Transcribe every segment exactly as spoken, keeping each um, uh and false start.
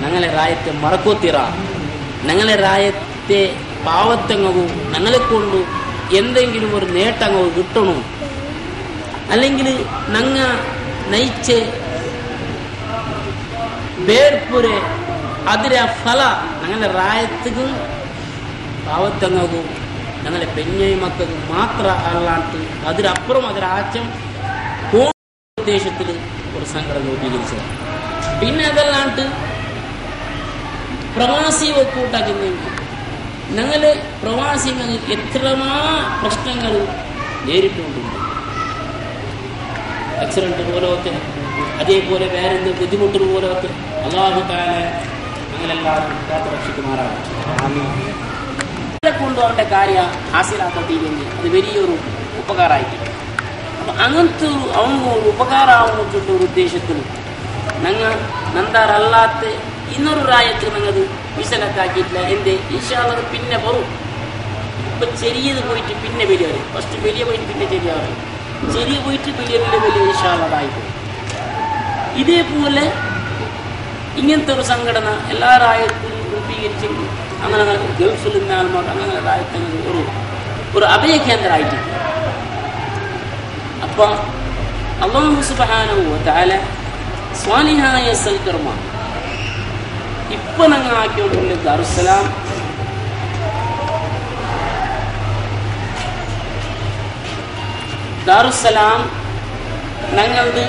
ഞങ്ങളെ രായത്തെ മറക്കോത്തിറ ഞങ്ങളെ രായത്തെ പാവത്തങ്ങവും ഞങ്ങളെ കൊണ്ട് എന്തെങ്കിലും ഒരു നേട്ടങ്ങവും കിട്ടണോ അല്ലെങ്കിൽ ഞങ്ങ നയിച്ച് ಬೇರ್ಪುರೆ ಅದರ ಫಲ ഞങ്ങളുടെ ರಾಯತ್ತಿಗೂ പാവത്തങ്ങൾക്കും ഞങ്ങളുടെ പെഞ്ഞയും മക്കൾക്കും മാത്രം അല്ലാണ്ട് അതിനപ്പുറം അതിരാച്ചം ഉദ്ദേശത്തിൽ ഒരു സംഘടന രൂപീകരിച്ചത്. പിന്നെ അതല്ലാണ്ട് പ്രവാസി ഒക്കൂട്ടാക്കുന്നെങ്കിൽ ഞങ്ങള് പ്രവാസികൾ എത്രമാ പ്രശ്നങ്ങൾ നേരിട്ടുകൊണ്ടുണ്ട്. ആക്സിഡന്റ് പോലൊക്കെ അതേപോലെ വേറെന്ത് ബുദ്ധിമുട്ടുകൾ പോലൊക്കെ അല്ലാഹു തആല ഞങ്ങളെല്ലാവരും കാത്തുരക്ഷിക്കുമാറാണ്. കൊണ്ട് അവരുടെ കാര്യം ഹാസിലാക്കിയില്ലെങ്കിൽ അത് വലിയൊരു ഉപകാരമായിട്ട് അപ്പൊ അങ്ങനത്തെ അവന് ഒരു ഉപകാരമാവുന്നിട്ടുള്ള ഒരു ഉദ്ദേശത്തിൽ ഞങ്ങൾ നന്ദാറല്ലാത്ത ಇನ್ನೊರು ರಾಯത്തിൽ ഞങ്ങൾ വിശലക്കാക്കിയിട്ടില്ല. എന്തേ ഈശാള്ളത് പിന്നെ വരും. ഇപ്പൊ ചെറിയത് പോയിട്ട് പിന്നെ വലിയ വരും. ഫസ്റ്റ് വലിയ പോയിട്ട് പിന്നെ ചെറിയ പറയും. ചെറിയ പോയിട്ട് വലിയ വലിയ വലിയ ഈശാളതായി പോകും. ഇതേപോലെ ഇങ്ങനത്തെ ഒരു സംഘടന എല്ലാ രായത്തിലും രൂപീകരിച്ചെങ്കിൽ അങ്ങനെ ഗൾഫിൽ നിന്ന ആൾമാർ അങ്ങനെ രായത്തിന് ഒരു ഒരു അഭയകേന്ദ്രമായിട്ട്. അപ്പൊ അല്ലാഹു സുബ്ഹാനഹു വ തആല സ്വാലിഹായ സൽക്കർമ്മ ഇപ്പൊ ഞങ്ങൾ ആക്കിയോണ്ടുള്ള ദാറുസ്സലാം ദാറുസ്സലാം ഞങ്ങളത്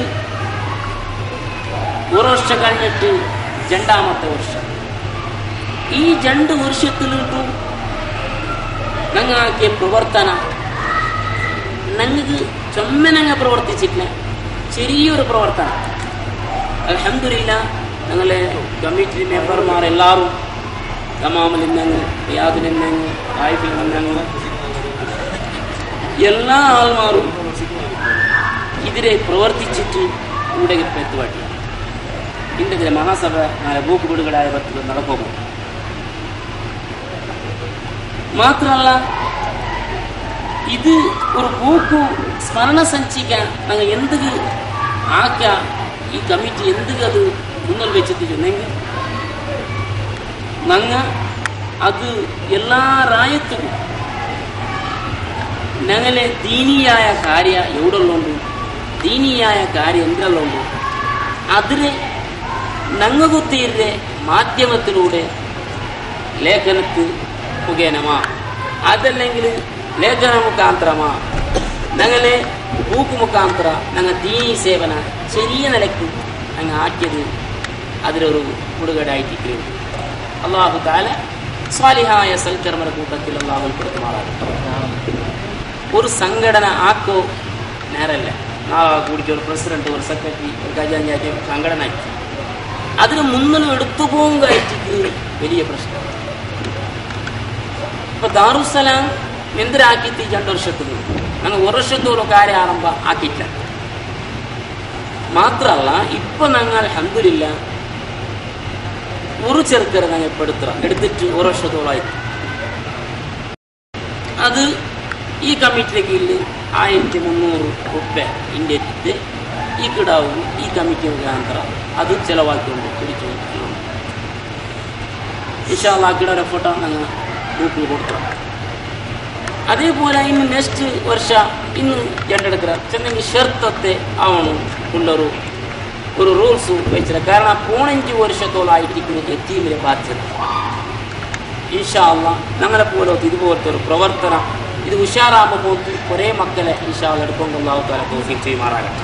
ഒരു വർഷം കഴിഞ്ഞിട്ട് രണ്ടാമത്തെ വർഷം. ഈ രണ്ട് വർഷത്തിലിട്ടു ഞങ്ങളാക്കിയ പ്രവർത്തന ഞങ്ങൾക്ക് ചൊമ്മനങ്ങ പ്രവർത്തിച്ചിട്ടില്ല. ചെറിയൊരു പ്രവർത്തനം അൽഹംദുലില്ലാഹ് ഞങ്ങളെ കമ്മിറ്റി മെമ്പർമാർ എല്ലാവരും തമാമിൽ നിന്നെങ്കിൽ റിയാദിൽ നിന്നെങ്കിൽ ആയിഫിൽ നിന്നെങ്കിൽ എല്ലാ ആൾമാരും ഇതിനെ പ്രവർത്തിച്ചിട്ട് ഇവിടെ എത്തുവാട്ടി ഇന്നതിലെ മഹാസഭ നാളെ ബൂക്ക് വീടുകളായ പത്തിൽ നടക്കുമോ. മാത്രമല്ല ഇത് ഒരു ബൂക്ക് സ്മരണ സഞ്ചിക്കാൻ ഞങ്ങൾ എന്ത് ആക്ക ഈ കമ്മിറ്റി എന്ത് അത് മുന്നിൽ വെച്ചെത്തിച്ചെന്നെങ്കിൽ ഞങ്ങ അത് എല്ലാ രായത്തും ഞങ്ങളെ ദീനിയായ കാര്യ എവിടെയുള്ളതുകൊണ്ട് ദീനിയായ കാര്യം എന്തെല്ലുണ്ടോ അതിന് ഞങ്ങൾക്ക് തീരെ മാധ്യമത്തിലൂടെ ലേഖനത്ത് മുഖേനമാ അതല്ലെങ്കിൽ ലേഖന മുഖാന്തരമാ ഞങ്ങളെ ബൂക്ക് മുഖാന്തര ഞങ്ങൾ ദീനി സേവന ചെറിയ നിലയ്ക്ക് ഞങ്ങൾ ആക്കിയത് അതിലൊരു കുടുകടായിട്ട് അല്ലാഹു തആല സ്വാലിഹായ സൽക്കർമ്മ കൂട്ടത്തിൽ അല്ലാഹു ഉൾപ്പെടുത്തുമാറാകട്ടെ. ഒരു സംഘടന ആക്കോ നേരല്ല നാളെ കൂടിക്ക് ഒരു പ്രസിഡന്റ് ഒരു സെക്രട്ടറി ഒരു ഖജാൻജി സംഘടന ആക്കി അതിന് മുന്നിൽ എടുത്തുപോകായിട്ട് വലിയ പ്രശ്നം. ഇപ്പൊ ദാറുസ്സലാം എന്തിനാക്കിയിട്ട് രണ്ട് വർഷത്തിൽ ഞങ്ങൾ ഒരു വർഷത്തോളം കാര്യം ആരംഭം ആക്കിയില്ല. മാത്രമല്ല ഇപ്പൊ ഞങ്ങൾ അൽഹംദുലില്ലാഹ് ഒരു ചെറുക്കരെ ഞങ്ങൾ ഇപ്പൊ എടുത്ത എടുത്തിട്ട് ഒരു വർഷത്തോളമായി. അത് ഈ കമ്മിറ്റിയുടെ കീഴിൽ ആയിരത്തി മുന്നൂറ് റുപ്യ ഇന്ത്യത്തെ ഈ കിടാവും ഈ കമ്മിറ്റി മുഖാന്തരം അത് ചെലവാക്കിക്കൊണ്ട് പിടിച്ചു. ഇൻഷാ അല്ലാഹ് കിടാരെ ഫോട്ടോ ഞങ്ങൾ ഗ്രൂപ്പിൽ കൊടുക്കാം. അതേപോലെ ഇന്ന് നെക്സ്റ്റ് വർഷ ഇന്ന് ജണ്ടെടുക്കുക ചെന്നെങ്കിൽ ഷെർത്തത്തെ ആവണം ഉള്ളൊരു ഒരു റൂൾസ് വെച്ചിട്ട്. കാരണം പതിനഞ്ച് വർഷത്തോളായിരിക്കുന്ന യതീമിനെ ബാധ്യത. ഇൻഷാ അല്ലാഹ് ഞങ്ങളെ പോലത്തെ ഇതുപോലത്തെ ഒരു പ്രവർത്തനം ഇത് ഉഷാറാകുമ്പോൾ പോയിട്ട് കുറേ മക്കളെ ഇൻഷാ അല്ലാഹ് എടുക്കുമ്പോൾ അല്ലാഹു തആല തൗഫീഖ് ചെയ്യുമാറാകട്ടെ.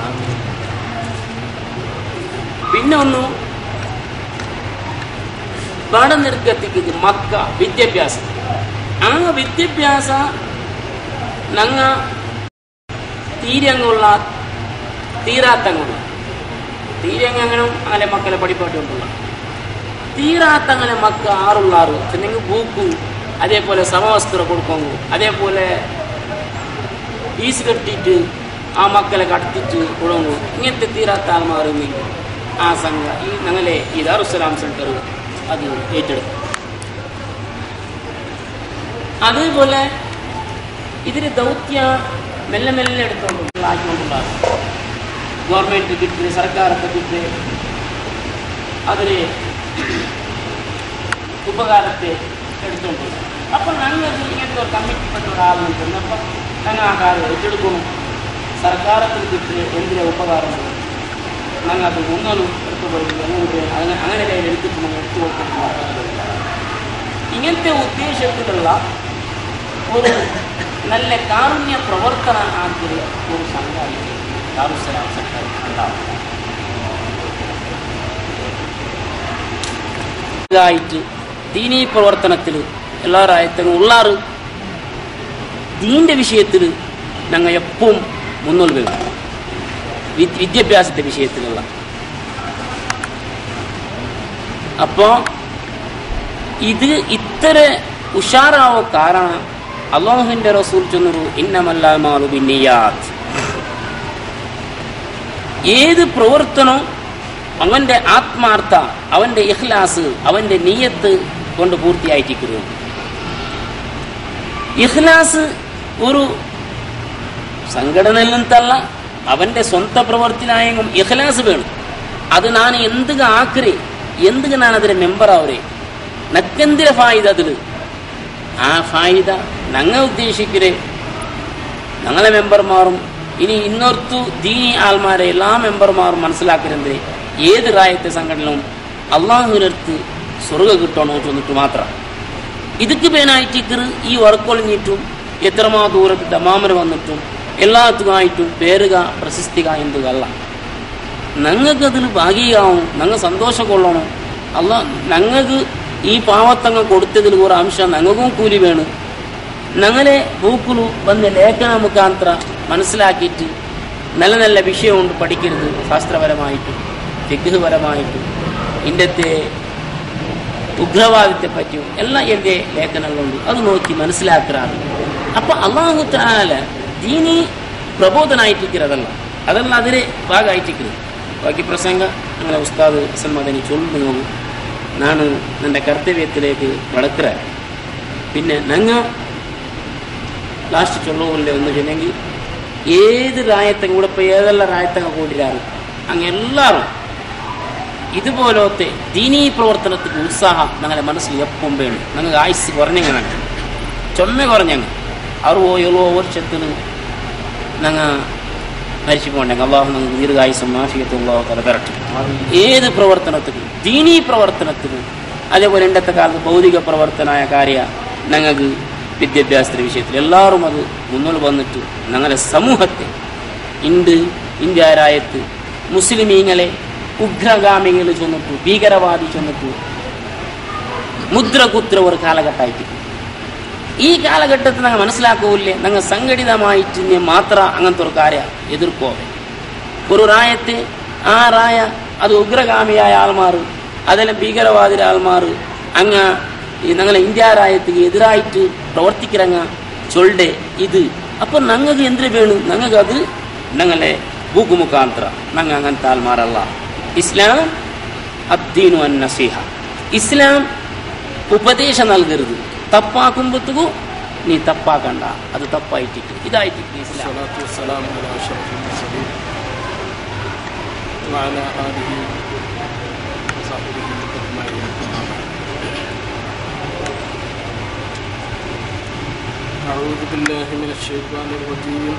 പിന്നെ ഒന്ന് പഠനനിർഗത്തിക്ക് മക്ക വിദ്യാഭ്യാസം ആ വിദ്യാഭ്യാസ ഞങ്ങ തീരങ്ങളുള്ള തീരാത്തങ്ങളുള്ള തീരങ്ങളും അങ്ങനെ മക്കളെ പഠിപ്പാട്ടുകൊണ്ടുള്ള തീരാത്തങ്ങളെ മക്ക ആറുള്ള ആറ് ചെന്നെങ്കിൽ ബൂക്കും അതേപോലെ സമവസ്ത്രം കൊടുക്കുന്നു അതേപോലെ ഫീസ് കെട്ടിയിട്ട് ആ മക്കളെ കടത്തിട്ട് കൊടുക്കുന്നു. ഇങ്ങനത്തെ തീരാത്ത ആൾമാറുന്നെങ്കിൽ ആ സംഘ ഈ ഞങ്ങളെ ഈ ദാറുസ്സലാം സെന്റർ അത് ഏറ്റെടുക്കും. അതേപോലെ ഇതിന് ദൗത്യ മെല്ലെ മെല്ലെ എടുത്തുകൊണ്ട് ആക്കിക്കൊണ്ടുണ്ടാകും. ഗവൺമെന്റ് കിട്ടി സർക്കാരൊക്കെ കിട്ടി അതിന് ഉപകാരത്തെ എടുത്തുകൊണ്ടിരുന്നത്. അപ്പം ഞങ്ങൾ ഇങ്ങനത്തെ ഒരു കമ്മിറ്റിപ്പെട്ട ഒരാളിൽ ചെന്നപ്പോൾ ഞങ്ങൾ ആ കാര്യം ഏറ്റെടുക്കുന്നു. സർക്കാരത്തിൽ കിട്ടിയ എന്തിനാ ഉപകാരം ഞങ്ങൾ അത് മുന്നോട്ട് എടുത്തു പോയിട്ട് അങ്ങനെ അങ്ങനെ കയ്യിൽ എടുത്തിട്ട് നമ്മൾ എടുത്തു കൊടുത്തിട്ട് ഇങ്ങനത്തെ ഉദ്ദേശത്തിലുള്ള ഒരു നല്ല കാരുണ്യ പ്രവർത്തന ആക്കിയ ഒരു സംഘാടന ദാറുസ്സലാം സംഘം ഉണ്ടാവും. ായിട്ട് ദീനീ പ്രവർത്തനത്തിൽ എല്ലാവരും ഉള്ളാറ് ദീൻ്റെ വിഷയത്തിൽ ഞങ്ങൾ എപ്പോഴും മുന്നോട്ട് വരും. വിദ്യാഭ്യാസത്തെ വിഷയത്തിലുള്ള അപ്പോൾ ഇത് ഇത്ര ഉഷാറാവോ കാരണം അല്ലാഹുവിൻ്റെ റസൂൽ ചൊന്നൊരു ഇന്നമല്ലാമാലു ബിന്നിയാത്ത്. ഏത് പ്രവർത്തനം അവൻ്റെ ആത്മാർത്ഥ, അവൻ്റെ ഇഖ്ലാസ്, അവൻ്റെ നിയ്യത്ത് കൊണ്ട് പൂർത്തിയായിട്ടിരിക്കുന്നു. ഇഖ്ലാസ് ഒരു സംഘടനയിൽ നിന്നല്ല, അവൻ്റെ സ്വന്തം പ്രവർത്തിനായെങ്കിലും ഇഖ്ലാസ് വേണം. അത് ഞാൻ എന്തുക ആക്കരേ, എന്തുക ഞാൻ അതിലെ മെമ്പറാവരേ, നക്കെന്തിര ഫായിദ അതിൽ ആ ഫായിദ ഞങ്ങൾ ഉദ്ദേശിക്കരേ ഞങ്ങളെ മെമ്പർമാരും ഇനി ഇന്നോർത്തു ദീനി ആൾമാരെ എല്ലാ മെമ്പർമാരും മനസ്സിലാക്കരുത്. ഏത് റായത്തെ സംഘടനയും അള്ളാഹുവിനടുത്ത് സ്വർഗ്ഗം കിട്ടണോ ചെന്നിട്ട് മാത്രം ഇതൊക്കെ പേനായിട്ട് ഈ വർക്കൊളിഞ്ഞിട്ടും എത്രമാ ദൂരത്ത് തമാമര വന്നിട്ടും എല്ലാത്തുമായിട്ടും പേരുക പ്രശസ്തിക എന്തുകല്ല. ഞങ്ങൾക്കതിൽ ഭാഗിയാവും, ഞങ്ങൾ സന്തോഷം കൊള്ളണം. അല്ല ഞങ്ങൾക്ക് ഈ പാവത്തങ്ങ കൊടുത്തതിൽ ഒരു അംശം ഞങ്ങൾക്കും കൂലി വേണം. ഞങ്ങളെ ബൂക്കുലു വന്ന ലേഖന മുഖാന്തര മനസ്സിലാക്കിയിട്ട് നല്ല നല്ല വിഷയമുണ്ട് പഠിക്കരുത്. ശാസ്ത്രപരമായിട്ടും ഫിഖ്ഹ്പരമായിട്ടും ഇന്നത്തെ ഉഗ്രവാദത്തെ പറ്റിയും എല്ലാം എൻ്റെ ലേഖനങ്ങളുണ്ട്. അത് നോക്കി മനസ്സിലാക്കാറ്. അപ്പം അള്ളാഹു തആല ദീനി പ്രബോധനായിട്ടിരിക്കുന്നതല്ല, അതല്ല അതിലെ ഭാഗമായിട്ടിരിക്കുന്നത്. ബാക്കി പ്രസംഗ അങ്ങനെ ഉസ്താദ് ഹസൻ മദനി ചൊല്ലു നോക്കും. ನಾನು ನನ್ನ ಕರ್ತವ್ಯത്തിലേക്ക് കടക്കുക. പിന്നെ ഞങ്ങൾ ലാസ്റ്റ് ചൊല്ലുമില്ല ഒന്ന് ചെന്നെങ്കിൽ ഏത് രായത്തങ്ങ കൂടെ ഇപ്പോൾ ഏതെല്ലാം രായത്തങ്ങ കൂടിരാറ് അങ്ങ് എല്ലാവരും ഇതുപോലത്തെ ദീനീ പ്രവർത്തനത്തിന് ഉത്സാഹം ഞങ്ങളുടെ മനസ്സിൽ എപ്പം വേണം. ഞങ്ങൾക്ക് ആയുസ് കുറഞ്ഞങ്ങനെ ചുമ കുറഞ്ഞങ്ങ് അറുപോ എഴുപോ വർഷത്തിൽ ഞങ്ങൾ മരിച്ചു പോകണ്ടെങ്കിൽ അള്ളാഹു ഞങ്ങൾക്ക് ദീർഘായുസം മാഫിയത്തും അള്ളാഹു തല തരട്ടെ. ഏത് പ്രവർത്തനത്തിനും ദീനീ പ്രവർത്തനത്തിനും അതേപോലെ ഇന്നത്തെ കാലത്ത് ഭൗതിക പ്രവർത്തനമായ കാര്യ ഞങ്ങൾക്ക് വിദ്യാഭ്യാസത്തിൻ്റെ വിഷയത്തിൽ എല്ലാവരും അത് മുന്നോട്ട് വന്നിട്ട് ഞങ്ങളുടെ സമൂഹത്തെ ഇണ്ട് ഇന്ത്യ രാജ്യത്ത് മുസ്ലിമീങ്ങളെ ഉഗ്രഗാമികൾ ചെന്നിട്ടു ഭീകരവാദി ചെന്നിട്ടു മുദ്ര കുത്ര ഒരു കാലഘട്ടമായിട്ട് ഈ കാലഘട്ടത്തിൽ ഞങ്ങൾ മനസ്സിലാക്കൂല്ലേ. ഞങ്ങൾ സംഘടിതമായിട്ട് മാത്രം അങ്ങനത്തെ ഒരു കാര്യം എതിർക്കോ. ഒരു റായത്തെ ആ റായ അത് ഉഗ്രഗാമിയായ ആൾമാർ അതെല്ലാം ഭീകരവാദി ആൾമാർ അങ്ങ് ഞങ്ങളെ ഇന്ത്യ രാജ്യത്തിന് എതിരായിട്ട് പ്രവർത്തിக்கிறങ്ങ ചൊല്ലെ ഇത്. അപ്പം ഞങ്ങൾക്ക് എന്തിനു വേണം? ഞങ്ങൾക്ക് അത് ഞങ്ങളെ ഭൂക്കുമുഖാന്തര ഞങ്ങൾ അങ്ങനത്തെ ആൾമാരല്ല. ഇസ്ലാം അദ്ദീനു അൻ നസീഹ. ഇസ്ലാം ഉപദേശം നൽകരുത്. തപ്പാക്കുമ്പോഴത്തേക്കും നീ തപ്പാക്കണ്ട, അത് തപ്പായിട്ട് ഇതായിട്ട് ഇസ്ലാം. أعوذ بالله من الشيطان الرجيم.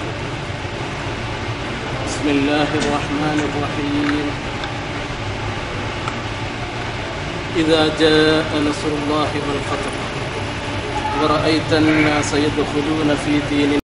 بسم الله الرحمن الرحيم. إذا جاء نصر الله والفتح ورأيت الناس يدخلون في دين